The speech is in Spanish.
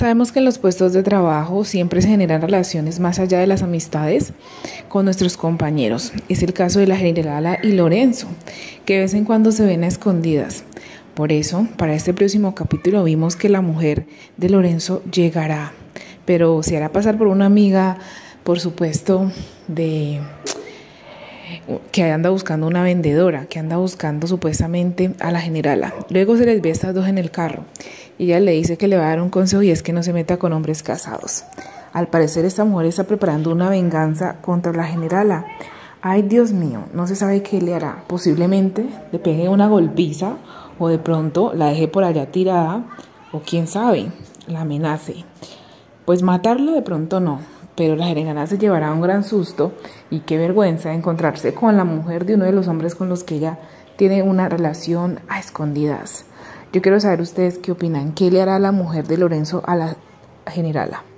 Sabemos que en los puestos de trabajo siempre se generan relaciones más allá de las amistades con nuestros compañeros. Es el caso de la generala y Lorenzo, que de vez en cuando se ven a escondidas. Por eso, para este próximo capítulo vimos que la mujer de Lorenzo llegará, pero se hará pasar por una amiga, por supuesto, que anda buscando una vendedora, que anda buscando supuestamente a la generala. Luego se les ve a estas dos en el carro y ella le dice que le va a dar un consejo y es que no se meta con hombres casados. Al parecer esta mujer está preparando una venganza contra la generala. Ay, Dios mío, no se sabe qué le hará. Posiblemente le pegue una golpiza o de pronto la deje por allá tirada o quién sabe, la amenace. Pues matarla de pronto no, pero la generala se llevará un gran susto y qué vergüenza encontrarse con la mujer de uno de los hombres con los que ella tiene una relación a escondidas. Yo quiero saber ustedes qué opinan, qué le hará la mujer de Lorenzo a la generala.